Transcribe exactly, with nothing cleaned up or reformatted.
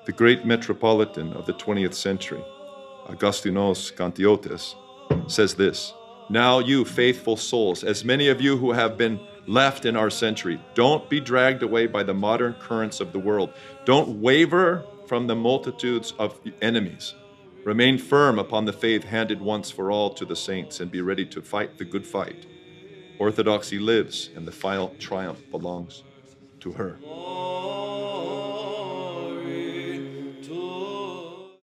The great metropolitan of the twentieth century, Augustinos Cantiotes, says this: "Now you faithful souls, as many of you who have been left in our century, don't be dragged away by the modern currents of the world. Don't waver from the multitudes of enemies. Remain firm upon the faith handed once for all to the saints, and be ready to fight the good fight. Orthodoxy lives, and the final triumph belongs to her."